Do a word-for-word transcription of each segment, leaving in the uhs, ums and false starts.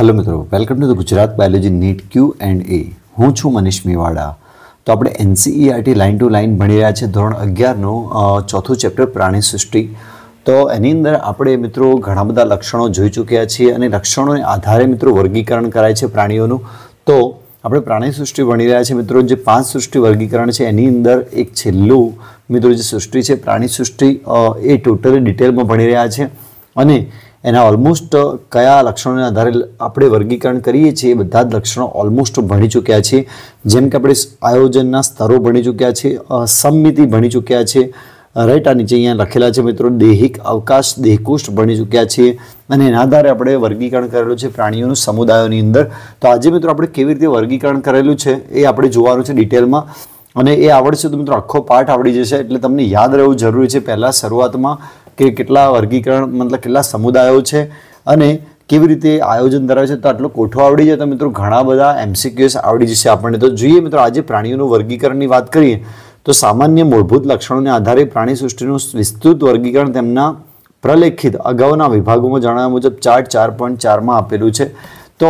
Hello मित्रों, welcome to the Gujarat biology NEET Q and A. हूँ छूँ मनीष मेवाड़ा। तो આપણે એનસીઈઆરટી લાઇન ટુ લાઇન ભણી રહ્યા છે ધોરણ અગિયારનું ચોથું ચેપ્ટર પ્રાણી સૃષ્ટિ। તો એની અંદર આપણે મિત્રો ઘણા બધા લક્ષણો જોઈ ચૂક્યા છીએ અને લક્ષણોને આધારે મિત્રો વર્ગીકરણ કરાય છે પ્રાણીઓનું। તો આપણે પ્રાણી સૃષ્ટિ ભણી રહ્યા છીએ મિત્રો। જે પાંચ સૃષ્ટિ વર્ગીકરણ છે એની અંદર એક છેલ્લું મિત્રો જે સૃષ્ટિ છે પ્રાણી સૃષ્ટિ એ ટોટલી ડિટેલમાં ભણી રહ્યા છે અને એના ઓલમોસ્ટ કયા લક્ષણોને આધારે આપણે વર્ગીકરણ કરીએ છીએ એ બધા જ લક્ષણો ઓલમોસ્ટ ભણી ચૂક્યા છીએ। જેમ કે આપણે આયોજનના સ્તરો ભણી ચૂક્યા છીએ, સમમિતિ ભણી ચૂક્યા છીએ, રાઈટ। આ નીચે અહીંયા લખેલા છે મિત્રો દૈહિક અવકાશ દેહકોષ્ઠ ભણી ચૂક્યા છીએ અને એના આધારે આપણે વર્ગીકરણ કરેલું છે પ્રાણીઓનું સમુદાયોની અંદર। તો આજે મિત્રો આપણે કેવી રીતે વર્ગીકરણ કરેલું છે એ આપણે જોવાનું છે ડિટેલમાં અને એ આવડશે તો મિત્રો આખો પાઠ આવડી જશે। એટલે તમને યાદ રહેવું જરૂરી છે પહેલાં શરૂઆતમાં કે કેટલા વર્ગીકરણ મતલબ કેટલા સમુદાયો છે અને કેવી રીતે આયોજન ધરાવે છે। તો આટલો કોઠો આવડી જાય તો મિત્રો ઘણા બધા એમસીક્યુએસ આવડી જશે આપણને। તો જોઈએ મિત્રો આજે પ્રાણીઓનું વર્ગીકરણની વાત કરીએ તો સામાન્ય મૂળભૂત લક્ષણોને આધારે પ્રાણી સૃષ્ટિનું વિસ્તૃત વર્ગીકરણ તેમના પ્રલેખિત અગાઉના વિભાગોમાં જણાવ્યા મુજબ ચાર્ટ ચાર પોઈન્ટ ચારમાં આપેલું છે। તો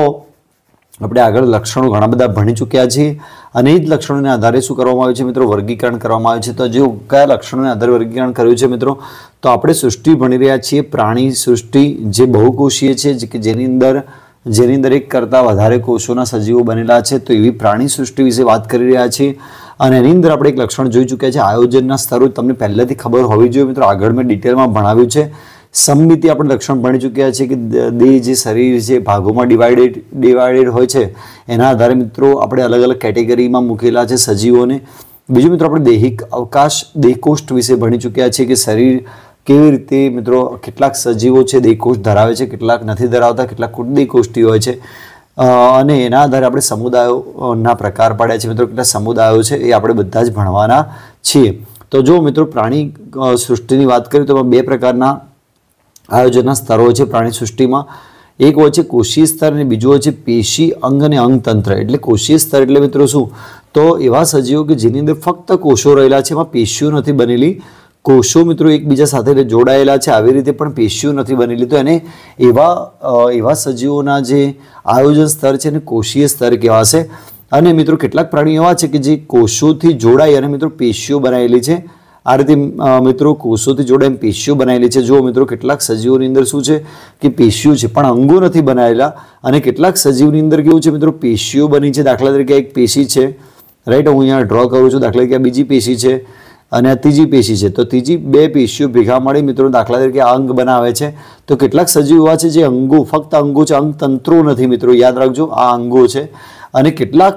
આપણે આગળ લક્ષણો ઘણા બધા ભણી ચૂક્યા છીએ અને એ જ લક્ષણોને આધારે શું કરવામાં આવ્યું છે મિત્રો વર્ગીકરણ કરવામાં આવ્યું છે। તો જો કયા લક્ષણોને આધારે વર્ગીકરણ કર્યું છે મિત્રો તો આપણે સૃષ્ટિ ભણી રહ્યા છીએ પ્રાણી સૃષ્ટિ જે બહુકોષીય છે કે જેની અંદર જેની અંદર એક કરતાં વધારે કોષોના સજીવો બનેલા છે। તો એવી પ્રાણી સૃષ્ટિ વિશે વાત કરી રહ્યા છીએ અને એની અંદર આપણે એક લક્ષણ જોઈ ચૂક્યા છે આયોજનના સ્તરો। તમને પહેલાંથી ખબર હોવી જોઈએ મિત્રો, આગળ મેં ડિટેલમાં ભણાવ્યું છે। સમમિતિ આપણે લક્ષણ ભણી ચૂક્યા છે કે દેહ જે શરીર જે ભાગોમાં ડિવાઇડેડ ડિવાઇડેડ હોય છે એના આધારે મિત્રો આપણે અલગ અલગ કેટેગરીમાં મૂકેલા છે સજીવોને। બીજું મિત્રો આપણે દૈહિક અવકાશ દેહકોષ્ઠ વિશે ભણી ચૂક્યા છે કે શરીર કેવી રીતે મિત્રો કેટલાક સજીવો છે દેહકોષ્ઠ ધરાવે છે, કેટલાક નથી ધરાવતા, કેટલાક દેહકોષ્ઠી હોય છે અને એના આધારે આપણે સમુદાયોના પ્રકાર પાડ્યા છે મિત્રો, કેટલા સમુદાયો છે એ આપણે બધા જ ભણવાના છીએ। તો જો મિત્રો પ્રાણી સૃષ્ટિની વાત કરીએ તો બે પ્રકારના આયોજનના સ્તરો હોય છે પ્રાણી સૃષ્ટિમાં। એક હોય છે કોષીય સ્તર અને બીજું હોય છે પેશી અંગ અને અંગતંત્ર। એટલે કોષીય સ્તર એટલે મિત્રો શું તો એવા સજીવો કે જેની અંદર ફક્ત કોષો રહેલા છે, એમાં પેશીઓ નથી બનેલી। કોષો મિત્રો એકબીજા સાથે જોડાયેલા છે આવી રીતે પણ પેશીઓ નથી બનેલી। તો એને એવા એવા સજીવોના જે આયોજન સ્તર છે એને કોષીય સ્તર કહેવાશે। અને મિત્રો કેટલાક પ્રાણીઓ એવા છે કે જે કોષોથી જોડાઈ અને મિત્રો પેશીઓ બનાવેલી છે। આ રીતે મિત્રો કોષોથી જોડાઈને પેશીઓ બનાવેલી છે। જો મિત્રો કેટલાક સજીવોની અંદર શું છે કે પેશીઓ છે પણ અંગો નથી બનાવેલા અને કેટલાક સજીવની અંદર કેવું છે મિત્રો પેશીઓ બની છે। દાખલા તરીકે એક પેશી છે, રાઈટ, હું અહીંયા ડ્રો કરું છું, દાખલા તરીકે આ બીજી પેશી છે અને આ ત્રીજી પેશી છે। તો ત્રીજી બે પેશીઓ ભેગા મળી મિત્રો દાખલા તરીકે આ અંગ બનાવે છે। તો કેટલાક સજીવો એવા છે જે અંગો ફક્ત અંગો છે, અંગતંત્રો નથી મિત્રો, યાદ રાખજો આ અંગો છે। અને કેટલાક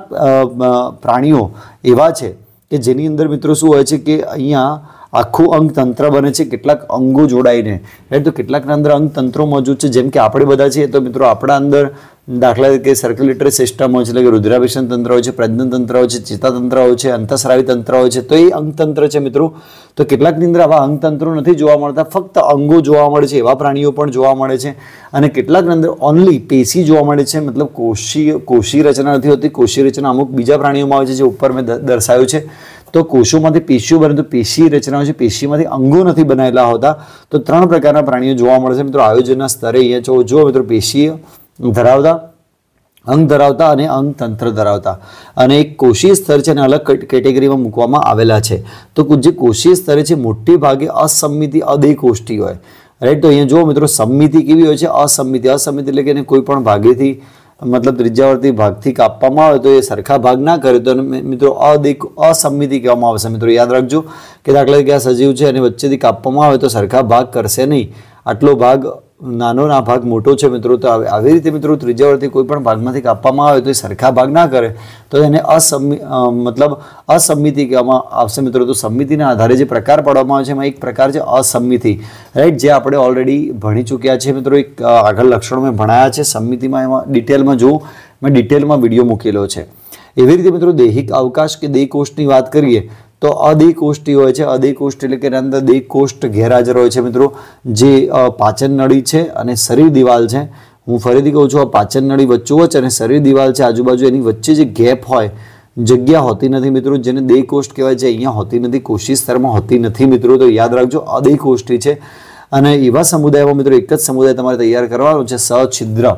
પ્રાણીઓ એવા છે કે જેની અંદર મિત્રો શું હોય છે કે અહીંયા આખું અંગતંત્ર બને છે કેટલાક અંગો જોડાઈને, રાઈટ। તો કેટલાકના અંદર અંગતંત્રો મોજૂદ છે જેમ કે આપણે બધા છીએ। તો મિત્રો આપણા અંદર દાખલા તરીકે સર્ક્યુલેટરી સિસ્ટમ હોય છે એટલે કે રુધિરાભિસરણ તંત્ર હોય છે, પ્રજનન તંત્ર હોય છે, ચેતાતંત્ર હોય છે, અંતઃસ્રાવી તંત્ર હોય છે। તો એ અંગતંત્ર છે મિત્રો। તો કેટલાકની અંદર આવા અંગતંત્રો નથી જોવા મળતા, ફક્ત અંગો જોવા મળે છે, એવા પ્રાણીઓ પણ જોવા મળે છે। અને કેટલાકની અંદર ઓનલી પેશી જોવા મળે છે, મતલબ કોષી કોષી રચના નથી હોતી। કોષી રચના અમુક બીજા પ્રાણીઓમાં હોય છે જે ઉપર મેં દર્શાવ્યું છે। તો કોષોમાંથી પેશીઓ બને તો પેશી રચના હોય છે, પેશીમાંથી અંગો નથી બનાવેલા હોતા। તો ત્રણ પ્રકારના પ્રાણીઓ જોવા મળે છે મિત્રો આયોજનના સ્તરે। અહીંયા જો મિત્રો પેશી ધરાવતા, અંગ ધરાવતા અને અંગતંત્ર ધરાવતા અને એક કોષીય સ્તર છે અને અલગ કેટેગરીમાં મૂકવામાં આવેલા છે। તો જે કોષીય સ્તરે છે મોટી ભાગે અસમિતિ અદેહકોષ્ઠી હોય, રાઈટ। તો અહીંયા જો મિત્રો સમમિતિ કેવી હોય છે અસમિતિ અસમિતિ એટલે કે એને કોઈ પણ ભાગેથી મતલબ ત્રિજ્યાવર્તી ભાગથી કાપવામાં આવે તો એ સરખા ભાગ ના કરે તો મિત્રો અદેહ અસમિતિ કહેવામાં આવશે। મિત્રો યાદ રાખજો કે દાખલા તરીકે આ સજીવ છે અને વચ્ચેથી કાપવામાં આવે તો સરખા ભાગ કરશે નહીં, આટલો ભાગ નાનો આ ભાગ મોટો છે મિત્રો। તો આવી રીતે મિત્રો ત્રિજ્યાવર્તી કોઈ પણ ભાગમાંથી કાપવામાં આવે તો એ સરખા ભાગ ના કરે તો એને અસમિ મતલબ અસમિતિ કહેવામાં આવશે મિત્રો। તો સમમિતિના આધારે જે પ્રકાર પાડવામાં આવે છે એમાં એક પ્રકાર છે અસમિતિ, રાઈટ, જે આપણે ઓલરેડી ભણી ચૂક્યા છે મિત્રો। એક આગળ લક્ષણો મેં ભણાયા છે સમમિતિમાં, એમાં ડિટેલમાં જોઉં મેં ડિટેલમાં વિડીયો મૂકેલો છે। એવી રીતે મિત્રો દૈહિક અવકાશ કે દેહકોષ્ઠની વાત કરીએ તો અદેહકોષ્ઠી હોય છે। અદેહકોષ્ઠ એટલે કે એના અંદર દેહકોષ્ઠ ગેરહાજર હોય છે મિત્રો, જે પાચન નળી છે અને શરીર દિવાલ છે। હું ફરીથી કહું છું આ પાચન નળી વચ્ચોવચ્ચ અને શરીર દિવાલ છે આજુબાજુ, એની વચ્ચે જે ગેપ હોય જગ્યા હોતી નથી મિત્રો, જેને દેહકોષ્ઠ કહેવાય છે, અહીંયા હોતી નથી, કોષીય સ્તરમાં હોતી નથી મિત્રો। તો યાદ રાખજો અદેહકોષ્ઠી છે। અને એવા સમુદાયમાં મિત્રો એક જ સમુદાય તમારે તૈયાર કરવાનો છે સછિદ્ર,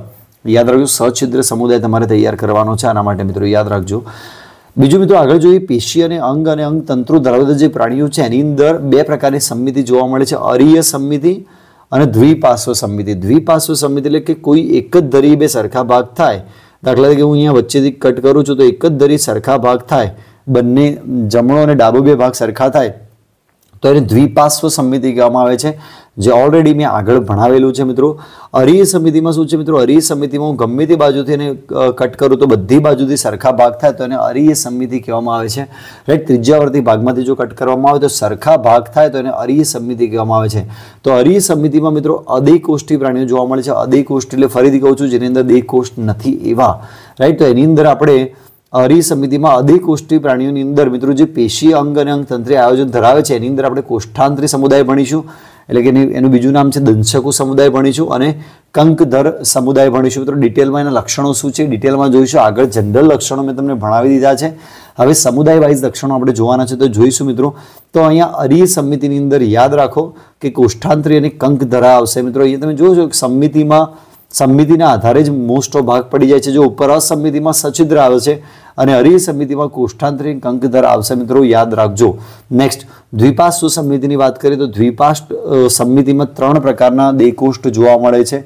યાદ રાખજો સછિદ્ર સમુદાય તમારે તૈયાર કરવાનો છે, આના માટે મિત્રો યાદ રાખજો. બીજું મિત્રો આગળ જોઈએ, પેશી અને અંગ અને અંગ તંત્રો ધરાવતા જે પ્રાણીઓ છે એની અંદર બે પ્રકારની સંમિતિ જોવા મળે છે, અરીય સંમિતિ અને દ્વિપાર્શ્વ સંમિતિ. દ્વિપાર્શ્વ સંમિતિ એટલે કે કોઈ એક જ ધરી બે સરખા ભાગ થાય. દાખલા તરીકે હું અહીંયા વચ્ચેથી કટ કરું છું તો એક જ ધરી સરખા ભાગ થાય, બંને જમણો અને ડાબો બે ભાગ સરખા થાય તો એને દ્વિપાર્શ્વ સંમિતિ કહેવામાં આવે છે, જે ઓલરેડી મેં આગળ ભણાવેલું છે મિત્રો. અરીય સંમિતિમાં શું છે મિત્રો, અરીય સંમિતિમાં હું ગમે તે બાજુથી એને કટ કરું તો બધી બાજુથી સરખા ભાગ થાય તો એને અરીય સંમિતિ કહેવામાં આવે છે, રાઈટ. ત્રિજ્યાવર્તી ભાગમાંથી જો કટ કરવામાં આવે તો સરખા ભાગ થાય તો એને અરીય સંમિતિ કહેવામાં આવે છે. તો અરીય સંમિતિમાં મિત્રો અદેકોષ્ઠી પ્રાણીઓ જોવા મળે છે. અદેકોષ્ઠી એટલે ફરીથી કહું છું જેની અંદર દેહકોષ્ઠ નથી એવા, રાઈટ. તો એની અંદર આપણે અરીય સંમિતિમાં અદેકોષ્ઠી પ્રાણીઓની અંદર મિત્રો જે પેશી અંગ અને અંગ તંત્રી આયોજન ધરાવે છે એની અંદર આપણે કોષ્ઠાંતરી સમુદાય ભણીશું, એટલે કે એનું બીજું નામ છે દંશકુ સમુદાય ભણીશું, અને કંકધર સમુદાય ભણીશું. મિત્રો ડિટેલમાં એના લક્ષણો શું છે ડિટેલમાં જોઈશું. આગળ જનરલ લક્ષણો મેં તમને ભણાવી દીધા છે, હવે સમુદાય વાઇઝ લક્ષણો આપણે જોવાના છે તો જોઈશું મિત્રો. તો અહીંયા અરીય સંમિતિની અંદર યાદ રાખો કે કોષ્ઠાંતરી અને કંકધરા આવશે. મિત્રો અહીંયા તમે જોશો કે સંમિતિમાં સંમિતિના આધારે જ મોસ્ટ ઓફ ભાગ પડી જાય છે. જો ઉપર અસંમિતિમાં સછિદ્ર આવે છે અને અરીય સંમિતિમાં કોષ્ઠાંતરી કંકધર આવશે મિત્રો, યાદ રાખજો. નેક્સ્ટ દ્વિપાર્શ્વ સંમિતિની વાત કરીએ તો દ્વિપાર્શ્વ સંમિતિમાં ત્રણ પ્રકારના દેહકોષ્ઠ જોવા મળે છે,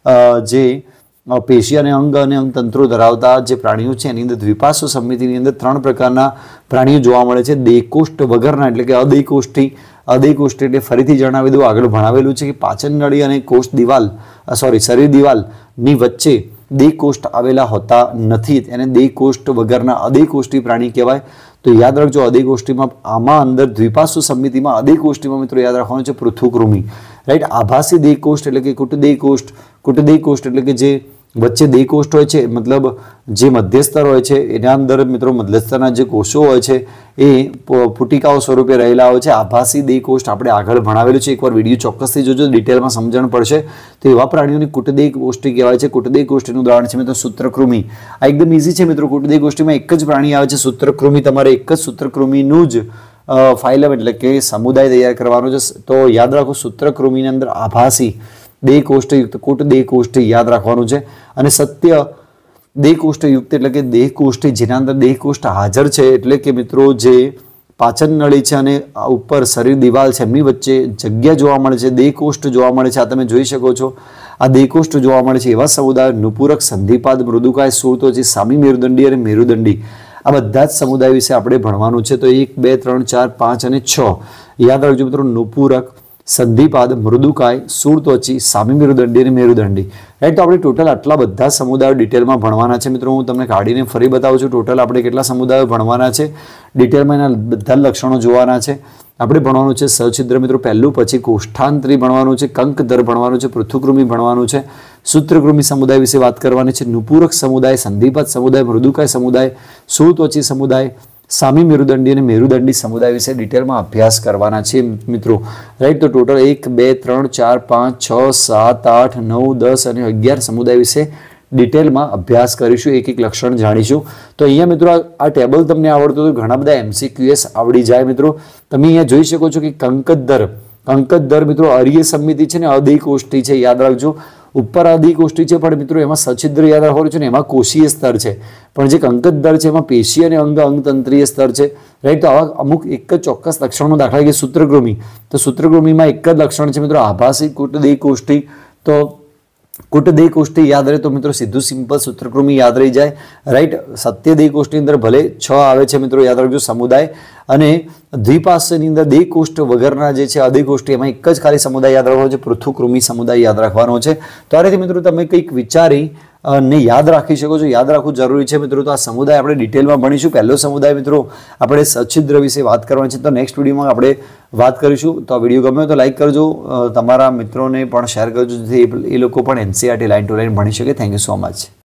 જે પેશી અને અંગ અને અંગ તંત્રો ધરાવતા જે પ્રાણીઓ છે એની અંદર દ્વિપાર્શ્વ સંમિતિની અંદર ત્રણ પ્રકારના પ્રાણીઓ જોવા મળે છે. દેહકોષ્ઠ વગરના એટલે કે અદેકોષ્ઠી. અદેકોષ્ઠી એટલે ફરીથી જણાવી દઉં, આગળ ભણાવેલું છે કે પાચન નળી અને કોષ દિવાલ સોરી શરીર દિવાલની વચ્ચે દેહકોષ્ઠ આવેલા હોતા નથી, એને દેહકોષ્ઠ વગરના અદેકોષ્ઠી પ્રાણી કહેવાય. તો યાદ રાખજો અદેકોષ્ઠીમાં આમાં અંદર દ્વિપાર્શ્વ સંમિતિમાં અદેકોષ્ઠીમાં મિત્રો યાદ રાખવાનું છે પૃથુકૃમિ, રાઈટ. આભાસી દેહકોષ્ઠ એટલે કે કુટદેહકોષ્ઠ. કુટદેહકોષ્ઠ એટલે કે જે વચ્ચે દેહકોષ્ઠ હોય છે, મતલબ જે મધ્યસ્તર હોય છે એના અંદર મિત્રો મધ્યસ્તરના જે કોષો હોય છે એ પુટિકાઓ સ્વરૂપે રહેલા હોય છે. આભાસી દેહકોષ્ઠ આપણે આગળ ભણાવેલું છે, એકવાર વિડીયો ચોક્કસથી જોજો, ડિટેલમાં સમજણ પડશે. તો એવા પ્રાણીઓની કુટદેહકોષ્ઠી કહેવાય છે. કુટદેહકોષ્ઠીનું ઉદાહરણ છે મિત્રો સૂત્રકૃમિ. આ એકદમ ઇઝી છે મિત્રો. કુટદેહકોષ્ઠીમાં એક જ પ્રાણી આવે છે સૂત્રકૃમિ. તમારે એક જ સૂત્રકૃમિનું જ ફાઇલમ એટલે કે સમુદાય તૈયાર કરવાનો છે. તો યાદ રાખો સૂત્રકૃમિની અંદર આભાસી દેહકોષ્ઠયુક્ત કુટદેહકોષ્ઠી યાદ રાખવાનું છે, અને સત્ય દેહકોષ્ઠયુક્ત એટલે કે દેહકોષ્ઠી જેના અંદર દેહકોષ્ઠ હાજર છે, એટલે કે મિત્રો જે પાચન નળી છે અને ઉપર શરીર દિવાલ છે એમની વચ્ચે જગ્યા જોવા મળે છે, દેહકોષ્ઠ જોવા મળે છે. આ તમે જોઈ શકો છો, આ દેહકોષ્ઠ જોવા મળે છે. એવા સમુદાય નુપુરક, સંધિપાદ, મૃદુકાય, સુળત્વચી, સામી મેરુદંડી અને મેરુદંડી, આ બધા જ સમુદાય વિશે આપણે ભણવાનું છે. તો એક બે ત્રણ ચાર પાંચ અને છ યાદ રાખજો મિત્રો. નુપુરક, સંધિપાદ, મૃદુકાય, સુળત્વચી, સામી મેરુદંડી અને મેરુદંડી, રાઈટ. તો આપણે ટોટલ આટલા બધા સમુદાયો ડિટેલમાં ભણવાના છે મિત્રો. હું તમને કાઢીને ફરી બતાવું છું ટોટલ આપણે કેટલા સમુદાયો ભણવાના છે. ડિટેલમાં એના બધા લક્ષણો જોવાના છે. આપણે ભણવાનું છે સછિદ્ર મિત્રો પહેલું, પછી કોષ્ઠાંતરી ભણવાનું છે, કંકધર ભણવાનું છે, પૃથુકૃમિ ભણવાનું છે, સૂત્રકૃમિ સમુદાય વિશે વાત કરવાની છે, નુપુરક સમુદાય, સંધિપાદ સમુદાય, મૃદુકાય સમુદાય, સુળત્વચી સમુદાય, સામી મેરુદંડી અને મેરુદંડી સમુદાય વિશે ડિટેલમાં અભ્યાસ કરવાના છે મિત્રો, રાઈટ. તો ટોટલ એક બે ત્રણ ચાર પાંચ છ સાત આઠ નવ દસ અને અગિયાર સમુદાય વિશે ડિટેલમાં અભ્યાસ કરીશું, એક એક લક્ષણ જાણીશું. તો અહીંયા મિત્રો આ ટેબલ તમને આવડતું તો ઘણા બધા એમસીક્યુએસ આવડી જાય મિત્રો. તમે અહીંયા જોઈ શકો છો કે કંકધર કંકધર મિત્રો અરીય સંમિતિ છે ને અદેકોષ્ઠી છે, યાદ રાખજો. ઉપર અદેકોષ્ઠી છે પણ મિત્રો એમાં સછિદ્ર યાદ રાખવાનું છે ને એમાં કોષીય સ્તર છે, પણ જે કંકધર છે એમાં પેશી અને અંગ અંગતંત્રીય સ્તર છે, રાઈટ. તો આવા અમુક એક જ ચોક્કસ લક્ષણો, દાખલા કે સૂત્રકૃમિ, તો સૂત્રકૃમિમાં એક જ લક્ષણ છે મિત્રો આભાસી કુટદેહકોષ્ઠી. તો કુટદેહકોષ્ઠી યાદ રહે તો મિત્રો સીધું સિમ્પલ સૂત્રકૃમિ યાદ રહી જાય, રાઈટ. સત્ય દેહકોષ્ઠની અંદર ભલે છ આવે છે મિત્રો, યાદ રાખજો સમુદાય. અને દ્વિપાર્શ્વની અંદર દેહકોષ્ઠ વગરના જે છે અદેકોષ્ઠી એમાં એક જ ખાલી સમુદાય યાદ રાખવાનો છે, પૃથુકૃમિ સમુદાય યાદ રાખવાનો છે. તો આ રીતે મિત્રો તમે કંઈક વિચારી ને યાદ રાખી શકો છો, યાદ રાખવું જરૂરી છે મિત્રો. તો આ સમુદાય આપણે ડિટેલમાં ભણીશું. પહેલો સમુદાય મિત્રો આપણે સછિદ્ર વિશે વાત કરવાની છે, તો નેક્સ્ટ વિડીયોમાં આપણે વાત કરીશું. તો આ વિડીયો ગમ્યો તો લાઈક કરજો, તમારા મિત્રોને પણ શેર કરજો જેથી એ લોકો પણ એનસીઈઆરટી લાઈન ટુ લાઈન ભણી શકે. Thank you so much.